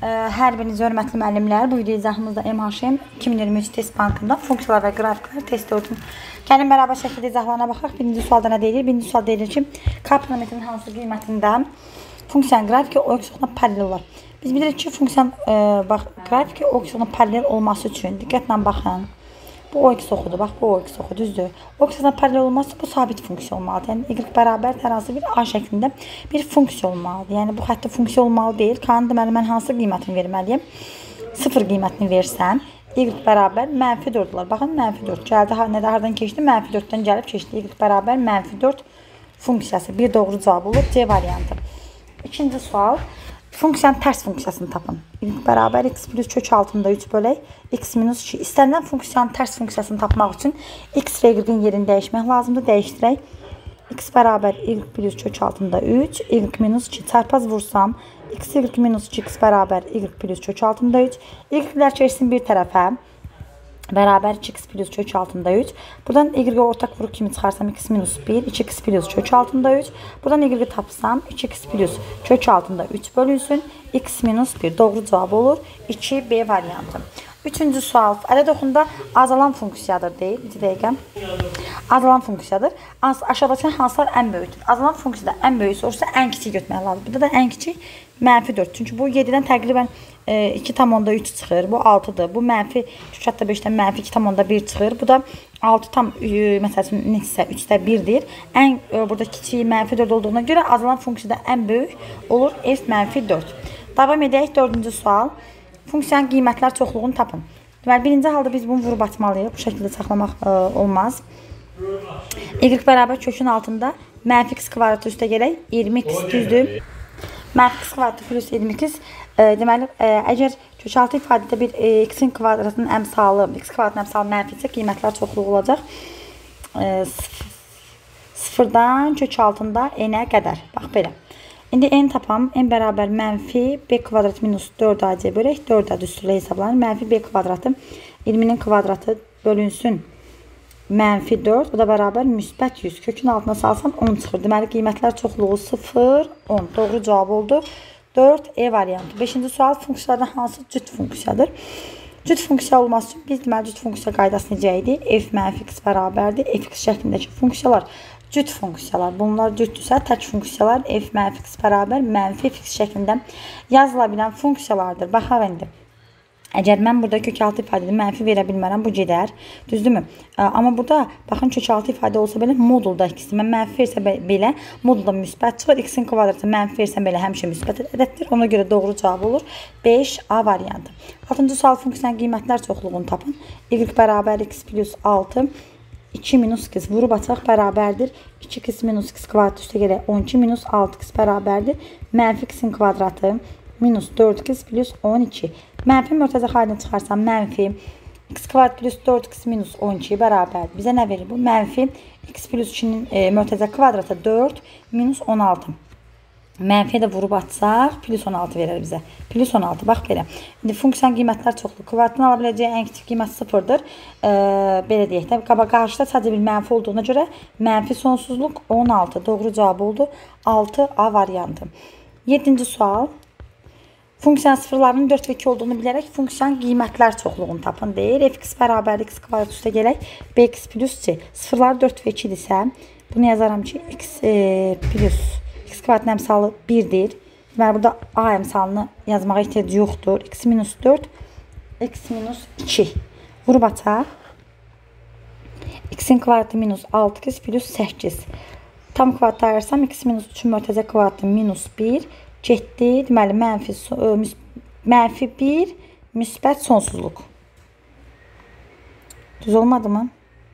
Hər biriniz hörmətli müəllimlər, bu video izahımızda MHM 2023 test bankında funksiyalar və qrafiklər test olsun. Gəlin bərabər şəkildə izahlarına baxaq. Birinci sualda nə deyilir? Birinci sual deyilir ki, K parametrin hansı qiymətində funksiyanın qrafiki o x-oxuna paralel olar. Biz bilirik ki, funksiyanın qrafiki o x-oxuna paralel olması üçün diqqətlə baxın. Bu o x-oxudur, bax bu o x-oxu, düzdür. O x-oxuna paralel olması bu sabit funksiya olmalıdır. Yəni y bərabər hər hansı bir a şəklində bir funksiya olmalıdır. Yəni bu xəttə funksiya olmalı deyil. K-nın deməli mən hansı qiymətini verməliyəm? 0 qiymətini versəm, y bərabər -4 olar. Baxın, -4 gəldi. Nədə hardan keçdi? -4-dən gəlib keçdi. Y bərabər -4 funksiyası. Bir doğru cavab olur. C variantı. İkinci sual. Funksiyanın tərs funksiyasını tapın. Y bərabər x plus kök altında 3 bölək x minus 2. İstənilən funksiyanın tərs funksiyasını tapmaq üçün x və y-in yerini dəyişmək lazımdır. Dəyişdirək. X bərabər y plus kök altında 3, y minus 2 çarpaz vursam, x y minus 2 x bərabər y plus kök altında 3. Y-lər keçsin bir tərəfə. Bərabər 2x plus kök altında 3. Buradan y ortaq vuruq kimi çıxarsam x minus 1, 2x plus kök altında 3. Buradan y tapsam 2x plus kök altında 3 bölünsün. X minus 1 doğru cavab olur. 2B variantı. Üçüncü sual. Ədəd oxunda azalan funksiyadır deyil. Bir dəqiqə. Azalan funksiyadır. Aşağıdakı hansılar ən böyükdür? Azalan funksiyada ən böyük soruşsa ən kiçik götürmək lazım. Burada da ən kiçik -4. Çünki bu 7-dən təqribən 2,3 çıxır. Bu 6-dır. Bu -5-dən -2,1 çıxır. Bu da 6 tam məsəl üçün neçəsə 3də 1-dir. Ən burada kiçik -4 olduğuna görə azalan funksiyada ən böyük olur f -4. Davam edək 4-cü sual. Funksiyanın qiymətlər çoxluğunu tapın. Deməli, birinci halda biz bunu vurub atmalıyıq. Bu şəkildə saxlamaq olmaz. Y bərabər kökün altında -x kvadratı üstə gələk 20x düzdür. -x kvadratı plus 20x. Deməli, əgər kök altı ifadədə bir x-in kvadratının əmsalı, x kvadratının əmsalı mənfi isə qiymətlər çoxluğu olacaq. 0-dan kök altında n-ə qədər. Bax belə. İndi n tapam. N bərabər mənfi b kvadrat minus 4ac bölək 4a üstülə hesablanır. Mənfi b kvadratı 20-nin kvadratı bölünsün. -4. Bu da bərabər müsbət 100. Kökün altına salsam 10 çıxır. Deməli, qiymətlər çoxluğu 0, 10. Doğru cavab oldu. 4E variantı. 5-ci sual. Funksiyalardan hansı cüt funksiyadır? Cüt funksiya olması üçün biz deməli cüt funksiya qaydası necə idi? F -x bərabərdir. Fx şəklindəki funksiyalar cüt funksiyalar. Bunlar cütdürsə, tək funksiyalar f -x bərabər -fx şəklində yazıla bilən funksiyalardır. Baxaq indi. Əgər mən burada kök altı ifadədə mənfi verə bilmərəm, bu gedər. Düzdürmü? Amma burada, baxın, kök altı ifadə olsa belə modulda ikisi. Mən mənfi versə belə, modulda müsbət çıxır. X-in kvadratı mənfi versə belə həmişə müsbət ədəddir. Ona görə doğru cavab olur. 5A variantı. 6-cı sual funksiyanın qiymətlər çoxluğunu tapın. Y bərabər x plus 6. 2 minus x vurub açaq bərabərdir. 2x minus x kvadratı üstə gələk 12 minus 6x bərabərdir. Mənfi x-in kvadratı minus 4x plus 12. Mənfi mörtəzə xalinə çıxarsam mənfi x kvadrat plus 4x minus 12 bərabərdir. Bizə nə verir bu? Mənfi x plus 2-nin mörtəzə kvadratı 4 minus 16. Mənfiyə də vurub atsaq plus 16 verir bizə. Plus 16. Bax belə. İndi funksiyanın qiymətlər çoxluğu. Kvadratın ala biləcəyi ən kiçik qiymət 0-dır. Belə deyək də. Qarşıda sadəcə bir mənfi olduğuna görə mənfi sonsuzluq 16. Doğru cavab oldu. 6A variantı. 7-ci sual. Funksiyanın sıfırlarının 4 və 2 olduğunu bilərək funksiyanın qiymətlər çoxluğunu tapın deyir. Fx bərabər x kvadrat üstə gələk bx plus c. Sıfırları 4 və 2 idisə, bunu yazaram ki x plus x kvadratın əmsalı 1-dir. Deməli, burada a əmsalını yazmağa ehtiyac yoxdur. X minus 4, x minus 2. Vurub açaq. X-in kvadratı minus 6x plus 8. Tam kvadratı ayırsam, x minus 3-ün mörtəzə kvadratı minus 1 getdi. Deməli, mənfi 1, müsbət sonsuzluq. Düz olmadı mı?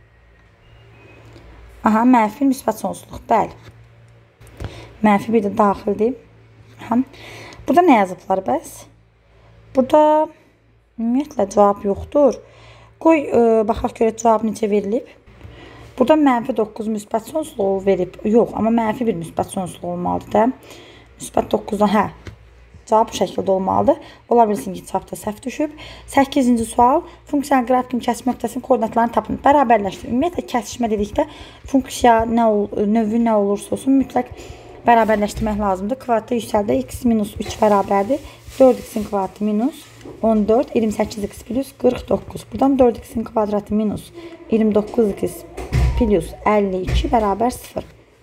Aha, mənfi müsbət sonsuzluq. Bəli. Mənfi 1 də daxildir. Burada nə yazıblar bəs? Burada ümumiyyətlə cavab yoxdur. Qoy, baxaq görək cavab necə verilib. Burada -9 müsbət sonsuzluğu verib. Yox, amma -1 müsbət sonsuzluğu olmalıdır da. Müsbət 9-dan, hə. Cavab bu şəkildə olmalıdır. Ola bilsin ki, cavabda səhv düşüb. 8-ci sual. Funksiyanın qrafikin kəsim nöqtəsinin koordinatlarını tapın. Bərabərləşdir. Ümumiyyətlə, kəsişmə dedikdə funksiya növü nə olursa olsun mütləq bərabərləşdirmək lazımdır. Kvadratda yüksəldə x minus 3 bərabərdir. 4x'in kvadratı minus 14, 28x plus 49. Buradan 4x'in kvadratı minus 29x plus 52 bərabər 0.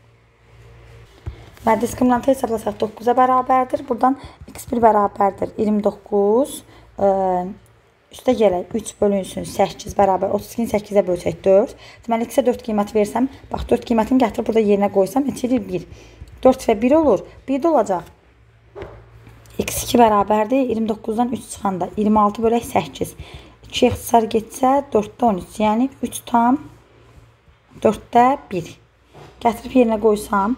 Və diskriminantı hesablasaq 9'a bərabərdir. Buradan x1 bərabərdir 29. Üstə gələk 3 bölünsün 8 bərabər 32-ni 8-ə bölsək 4. Deməli x-ə 4 qiymət versəm, bax 4 qiymətini gətirib burada yerinə qoysam, eçilir 1. 4 və 1 olur. 1 də olacaq. x2 bərabərdir 29-dan 3 çıxanda 26 bölək 8. 2 ixtisar getsə 4-də 13. Yəni 3 tam 4-də 1. Gətirib yerinə qoysam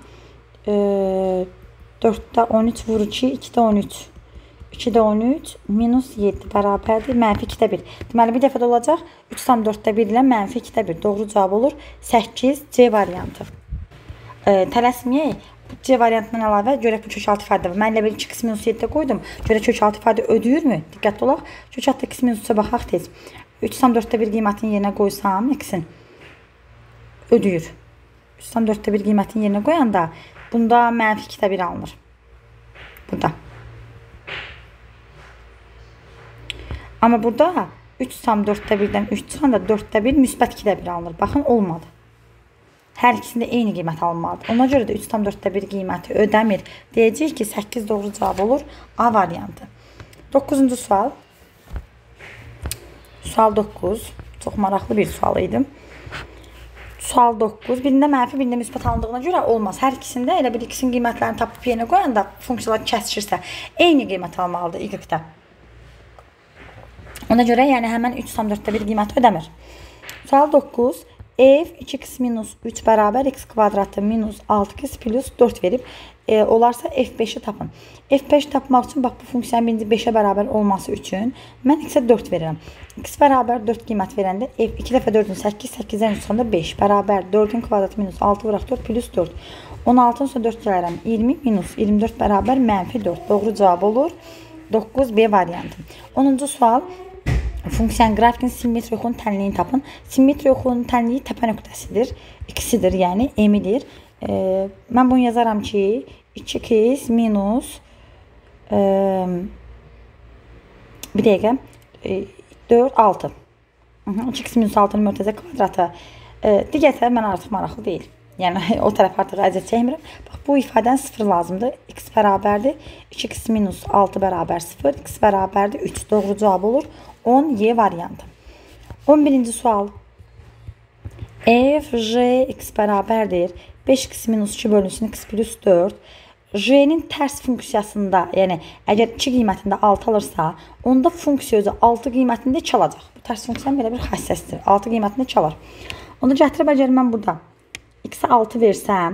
4-də 13 vur 2, 2-də 13. 2-də 13 minus 7 bərabərdir mənfi 2-də 1. Deməli bir dəfə də olacaq 3 tam 4-də 1 ilə mənfi 2-də 1. Doğru cavab olur 8 C variantı. Tələsməyək. C variantından əlavə görək bu kök altı ifadə var. Mən elə bir 2x minus 7-də qoydum. Görək kök altı ifadə ödəyirmi? Diqqətli olaq. Kök altı x minus 3-ə baxaq tez. 3 tam 4-də 1 qiymətini yerinə qoysam x-in ödəyir. 3 tam 4-də 1 qiymətini yerinə qoyanda bunda mənfi 2-də 1 alınır. Burada. Amma burada 3 tam 4-də 1-dən 3 çıxanda 4-də 1 müsbət 2-də 1 alınır. Baxın, olmadı. Hər ikisində eyni qiymət alınmalıdır. Ona görə də 3 tam 4-də 1 qiyməti ödəmir. Deyəcəyik ki, 8 doğru cavab olur. A variantı. 9-cu sual. Sual 9. Çox maraqlı bir sual idi. Sual 9. Birində mənfi, birində müsbət alındığına görə olmaz. Hər ikisində elə bir ikisinin qiymətlərini tapıb yerinə qoyanda funksiyalar kəsişirsə, eyni qiymət almalıdır y-də. Ona görə yəni həmən 3 tam 4-də 1 qiyməti ödəmir. Sual 9. F 2x minus 3 bərabər x kvadratı minus 6x plus 4 verib. Olarsa F5'i tapın. F5 tapmaq üçün bax bu funksiyanın birinci 5'ə bərabər olması üçün mən x-ə 4 verirəm. X bərabər 4 qiymət verəndə F 2 dəfə 4'ün 8, 8'dən 3 çıxanda 5 bərabər 4'ün kvadratı minus 6 vuraq 4 plus 4. 16'ın sonra 4 gələrəm. 20 minus 24 bərabər mənfi 4. Doğru cavab olur 9B variantı. 10-cu sual. Funksiyanın qrafikin simmetri yoxunun tənliyini tapın. Simmetri yoxunun tənliyi təpə nöqtəsidir. İkisidir, yəni M-dir. Mən bunu yazaram ki 2x minus bir dəqiqə 4, 6. 2x minus 6'nın mörtəzə kvadratı. Digər tərəf mən artıq maraqlı deyil. Yəni o tərəf artıq əziyyət çəkmirəm. Bax, bu ifadənin 0 lazımdır. X bərabərdir 2x minus 6 bərabər 0. X bərabərdir 3. Doğru cavab olur 10 Y variantı. 11-ci sual. F, J, X bərabərdir 5x minus 2 bölünsün x plus 4. J'nin tərs funksiyasında, yəni əgər 2 qiymətində 6 alırsa, onda funksiya özü 6 qiymətində çalacaq. Bu tərs funksiyanın belə bir xassəsidir. 6 qiymətində çalar. Onu gətirib əgər mən burada x-ə 6 versəm,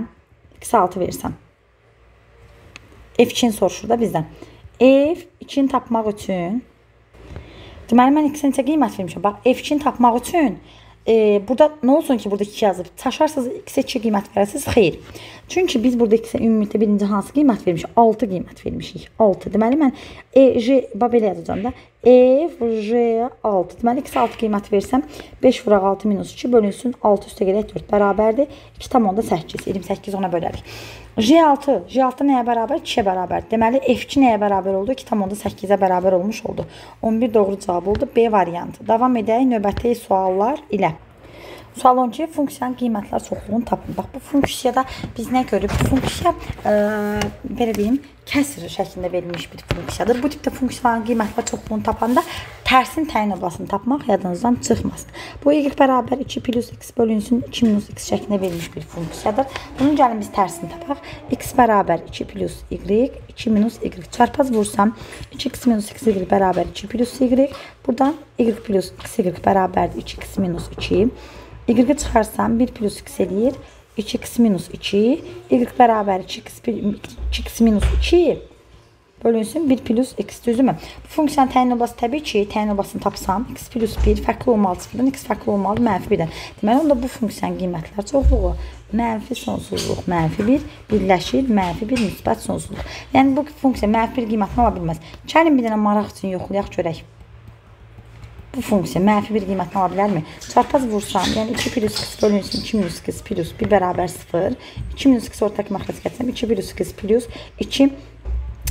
F2'ni soruşur da bizdən. F2'ni tapmaq üçün deməli mən x-ə neçə qiymət vermişəm. Bax, F2'ni tapmaq üçün burada nə olsun ki, burada 2 yazıb. Çaşarsınız x-ə 2 qiymət verəsiniz, xeyr. Çünki biz burada x-ə ümumiyyətlə birinci hansı qiymət vermişik? 6 qiymət vermişik. 6. Deməli mən J belə yazacağam da. F, J, 6. Deməli x-ə 6 qiymət versəm 5 vuraq 6 minus 2 bölünsün 6 üstə gələk 4 bərabərdir. 2 tam onda 8. 28 ona bölərik. J6 nəyə bərabər? 2'ə bərabər. Deməli F2 nəyə bərabər oldu? 2 tam onda 8'ə bərabər olmuş oldu. 11 doğru cavab oldu. B variantı. Davam edək növbəti suallar ilə. Sual 12. Funksiyanın qiymətlər çoxluğunu tapın. Bax, bu funksiyada biz nə görürük? Bu funksiya belə deyim, kəsr şəklində verilmiş bir funksiyadır. Bu tipdə funksiyaların qiymətlər çoxluğunu tapanda tərsin təyin oblasını tapmaq yadınızdan çıxmasın. Bu y bərabər 2 plus x bölünsün 2 minus x şəklində verilmiş bir funksiyadır. Bunun gəlin biz tərsini tapaq. X bərabər 2 plus y, 2 minus y. Çarpaz vursam 2x minus x y bərabər 2 plus y. Buradan y plus x y bərabərdir 2x minus 2. Y çıxarsam 1 plus x eləyir 2x minus 2. Y bərabər 2x minus 2 bölünsün 1 plus x, düzdürmü? Bu funksiyanın təyin oblası təbii ki, təyin oblasını tapsam x plus 1 fərqli olmalı 0-dan, x fərqli olmalı mənfi 1-dən. Deməli, onda bu funksiyanın qiymətlər çoxluğu mənfi sonsuzluq, mənfi 1 birləşir, mənfi 1 müsbət sonsuzluq. Yəni bu funksiya mənfi 1 qiymətini ala bilməz. Gəlin bir dənə maraq üçün yoxlayaq görək. Bu funksiya mənfi 1 qiymətini ala bilərmi? Çarpaz vursam, yəni 2 plus x bölünsün 2 minus x plus 1 bərabər 0. 2 minus x ortaq məxrəc gətirsəm 2 plus x plus 2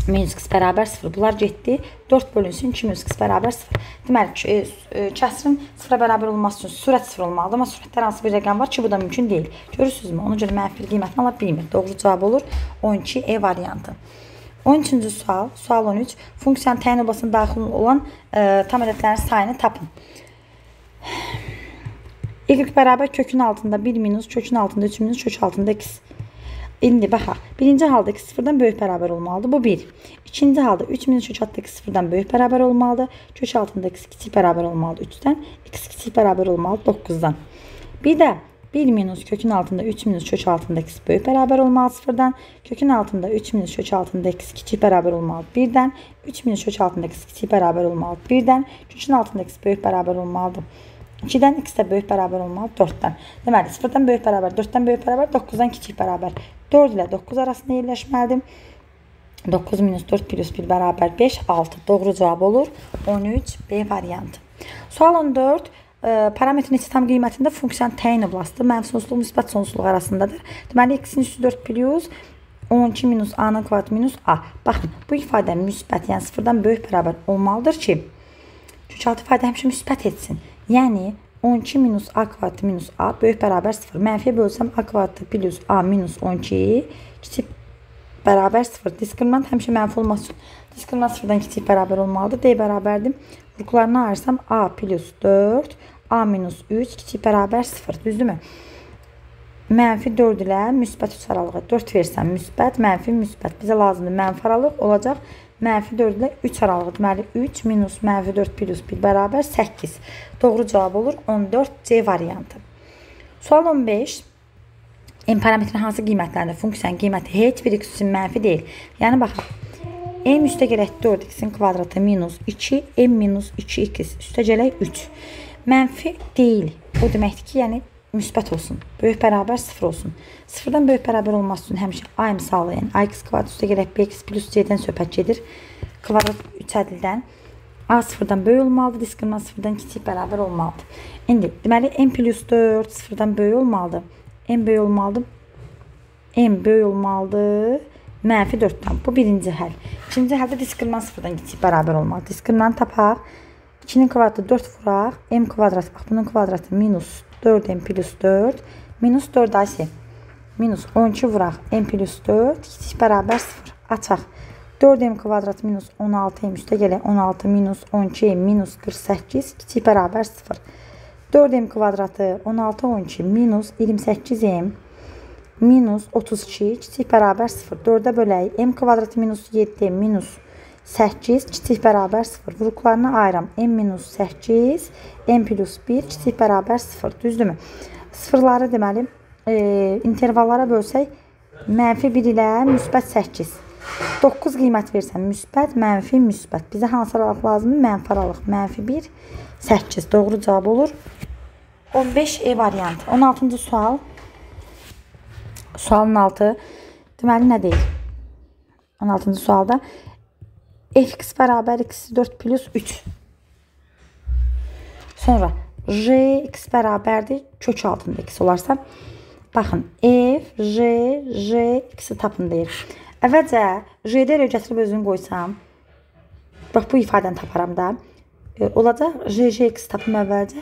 minus x bərabər 0. Bunlar getdi. 4 bölünsün 2 minus x bərabər 0. Deməli, kəsrin 0-a bərabər olması üçün sürət 0 olmalıdır. Amma sürətlər hansı bir rəqəm var ki, bu da mümkün deyil. Görürsünüzmü? Ona görə mənfi qiymətini ala bilmir. Doğru cavab olur 12E variantı. 13-cü sual. Sual 13. Funksiyanın təyin obasına daxil olan tam ədədlərin sayını tapın. Y bərabər kökün altında 1 minus, kökün altında 3 minus, kök altında x. İndi baxaq. Birinci halda x sıfırdan böyük bərabər olmalıdır. Bu 1. İkinci halda 3 minus kök altında x sıfırdan böyük bərabər olmalıdır. Kök altında x kiçik bərabər olmalıdır 3-dən. X kiçik bərabər olmalıdır 9-dan. Bir də 1 minus kökün altında 3 minus kök altında x böyük bərabər olmalıdır 0-dan. Kökün altında 3 minus kök altında x kiçik bərabər olmalıdır 1-dən. 3 minus kök altında x kiçik bərabər olmalıdır 1-dən. Kökün altında x böyük bərabər olmalıdır 2-dən, x də böyük bərabər olmalıdır 4-dən. Deməli, 0-dan böyük bərabər, 4-dən böyük bərabər, 9-dan kiçik bərabər. 4 ilə 9 arasında yerləşməlidir. 9 minus 4 plus 1 bərabər 5, 6. Doğru cavab olur 13, B variantı. Sual 14. Parametrin içi tam qiymətində funksiyanın təyin oblasıdır. Mənfi sonsuzluq, müsbət sonsuzluq arasındadır. Deməli, x-in üstü 4 plus 12 minus a-nın kvadratı minus a. Baxın, bu ifadə müsbət, yəni 0-dan böyük bərabər olmalıdır ki, kökaltı ifadə həmişə müsbət etsin. Yəni 12 minus a kvadratı minus a böyük bərabər 0. Mənfiyə bölsəm a kvadratı plus a minus 12 kiçik bərabər 0. Diskriminant həmişə mənfi olması üçün diskriminant 0-dan kiçik bərabər olmalıdır. D bərabərdir. Vurgularını ayırsam a plus 4 a minus 3 kiçik bərabər 0. Düzdürmü? Mənfi 4 ilə müsbət 3 aralığı. 4 versəm müsbət, mənfi müsbət. Bizə lazımdır mənfi aralıq olacaq. Mənfi 4 ilə 3 aralığı. Deməli 3 minus mənfi 4 plus 1 bərabər 8. Doğru cavab olur 14 C variantı. Sual 15. M parametrin hansı qiymətlərində funksiyanın qiyməti heç bir x üçün mənfi deyil. Yəni baxaq. M üstə gələk 4x-in kvadratı minus 2, M minus 2x üstə gələk 3. Mənfi deyil. O deməkdir ki, yəni müsbət olsun. Böyük bərabər 0 olsun. 0-dan böyük bərabər olması üçün həmişə a misalı, yəni ax kvadrat üstə gələk bx plus c-dən söhbət gedir. Kvadrat 3 ədildən. A 0-dan böyük olmalıdır, diskriminant 0-dan kiçik bərabər olmalıdır. İndi, deməli, m plus 4 0-dan böyük olmalıdır. M böyük olmalıdır. M böyük olmalıdır. Mənfi 4-dan. Bu birinci həll. İkinci həldə diskriminant 0-dan kiçik bərabər olmalıdır. Diskriminant tapaq. 2-nin kvadratı 4 vuraq. M kvadratı, bax, bunun kvadratı minus 4m plus 4 minus 4 aysi minus 12 vuraq m plus 4 kiçik bərabər 0 açaq 4m kvadrat minus 16m üstə gələk 16 minus 12m minus 48 kiçik bərabər 0 4m kvadratı 16 12 minus 28m minus 32 kiçik bərabər 0 4-ə bölək m kvadratı minus 7 minus 8 kiçik bərabər 0. Vuruqlarını ayıram. M minus 8, M plus 1 kiçik bərabər 0. Düzdürmü? Sıfırları deməli intervallara bölsək mənfi 1 ilə müsbət 8. 9 qiymət versəm müsbət, mənfi, müsbət. Bizə hansı aralıq lazımdır? Mənfi aralıq. Mənfi 1, 8. Doğru cavab olur 15 E variantı. 16-cı sual. Sualın altı. Deməli nə deyil? 16-cı sualda fx bərabər x4 plus 3. Sonra x bərabərdir kök altında x olarsa. Baxın, f, x-i tapın deyir. Əvvəlcə j-də elə gətirib özünü qoysam. Bax, bu ifadəni taparam da. Olacaq, x tapım əvvəlcə.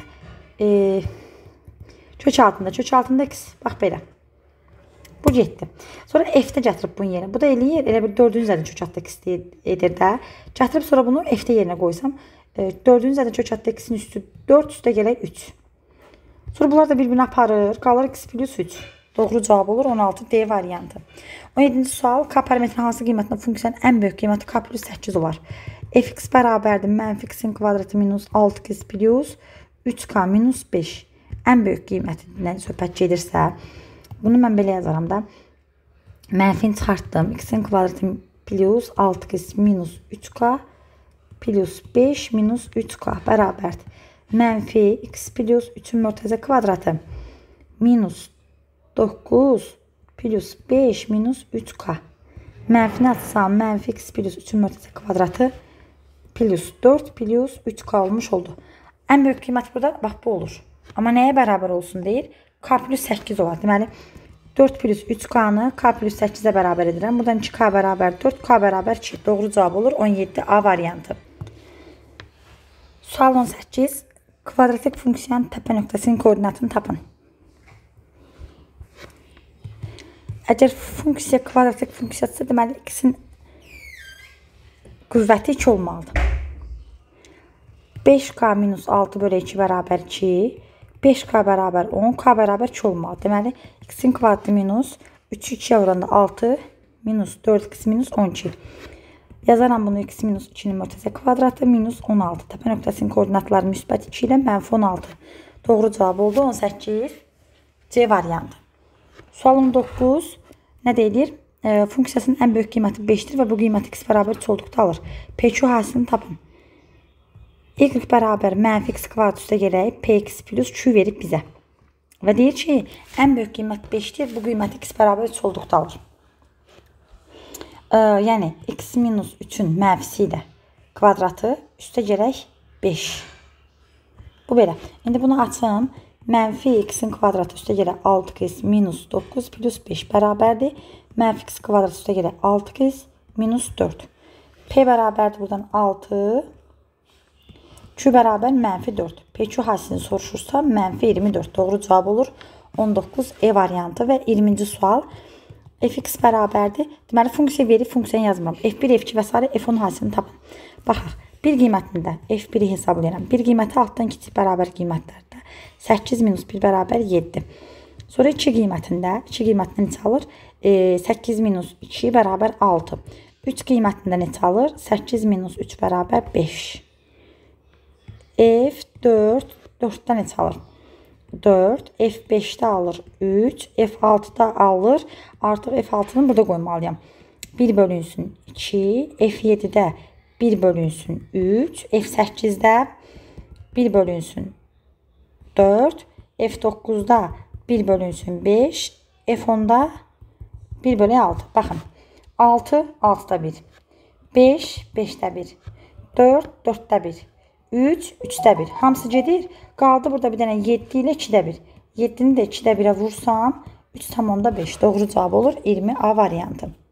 Kök altında x. Bax, belə. Bu getdi. Sonra f-də gətirib bunun yerinə. Bu da eləyir. Elə bir 4-cü zədə kök altında x edir də. Gətirib sonra bunu f-də yerinə qoysam. 4-cü zədə kök altında x-in üstü 4, üstə gələk 3. Sonra bunlar da bir-birini aparır. Qalır x plus 3. Doğru cavab olur 16 D variantı. 17-ci sual. K parametrin hansı qiymətində funksiyanın ən böyük qiyməti k plus 8 olar. Fx bərabərdir. Mənfi x-in kvadratı minus 6x plus 3k minus 5. Ən böyük qiymətindən söhbət gedirsə. Bunu mən belə yazaram da. Mənfini çıxartdım. X-in kvadratı plus 6x minus 3k plus 5 minus 3k bərabərdir. Mənfi x plus 3-ün mörtəzə kvadratı minus 9 plus 5 minus 3k. Mənfini atsam mənfi x plus 3-ün mörtəzə kvadratı plus 4 plus 3k olmuş oldu. Ən böyük qiymət burada bax bu olur. Amma nəyə bərabər olsun deyir? K plus 8 olar. Deməli, 4 plus 3K'nı K plus 8'e bərabər edirəm. Buradan 2K bərabər 4, K bərabər 2. Doğru cavab olur 17A variantı. Sual 18. Kvadratik funksiyanın təpə nöqtəsinin koordinatını tapın. Əgər funksiya kvadratik funksiyadırsa, deməli x'in qüvvəti 2 olmalıdır. 5K minus 6 bölü 2 bərabər 2. 5K bərabər 10, K bərabər 2 olmalıdır. Deməli, x'in kvadratı minus 3'ü 2'ye vuranda 6 minus 4x minus 12. Yazaram bunu x minus 2'nin mötərizə kvadratı minus 16. Təpə nöqtəsinin koordinatları müsbət 2 ilə mənfi 16. Doğru cavab oldu 18. C variantı. Sual 19 nə deyilir? Funksiyasının ən böyük qiyməti 5'dir və bu qiymət x bərabər 3 olduqda alır. PQ hasilini tapın. Y bərabər mənfi x kvadrat üstə gələk px plus q verib bizə. Və deyir ki, ən böyük qiymət 5'dir, bu qiymət x bərabər 3 olduqda alır. Yəni, x minus 3'ün mənfisi ilə kvadratı üstə gələk 5. Bu belə. İndi bunu açım. Mənfi x'in kvadratı üstə gələk 6x minus 9 plus 5 bərabərdir. Mənfi x kvadratı üstə gələk 6x minus 4. P bərabərdir buradan 6. Q bərabər mənfi 4. PQ hasilini soruşursa mənfi 24. Doğru cavab olur 19 E variantı və 20-ci sual. Fx bərabərdir. Deməli, funksiya verib funksiyanı yazmıram. F1, F2 və s. F10 hasilini tapın. Baxaq. Bir qiymətində F1'i hesablayıram. Bir qiyməti altdan kiçik bərabər qiymətlərdə. 8 minus 1 bərabər 7. Sonra 2 qiymətində, 2 qiymətində neçə alır? 8 minus 2 bərabər 6. 3 qiymətində neçə alır? 8 minus 3 bərabər 5. F4, 4'də neçə alır? 4, F5'də alır 3, F6'da alır. Artıq F6'nı burada qoymalıyam. 1 bölünsün 2, F7'də 1 bölünsün 3, F8'də 1 bölünsün 4, F9'da 1 bölünsün 5, F10'da 1 bölü 6. Baxın, 6, 6'da 1, 5, 5'də 1, 4, 4'də 1, 3, 3'də 1. Hamısı gedir. Qaldı burada bir dənə 7 ilə 2'də 1. 7'ni də 2'də 1'ə vursam 3,5. Doğru cavab olur 20A variantı.